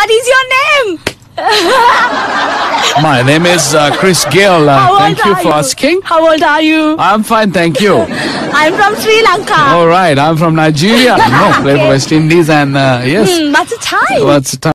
What is your name? My name is Chris Gale. Thank you for asking. How old are you? I'm fine, thank you. I'm from Sri Lanka. All right, I'm from Nigeria. No, play for West Indies and yes. What's the time? What's the time?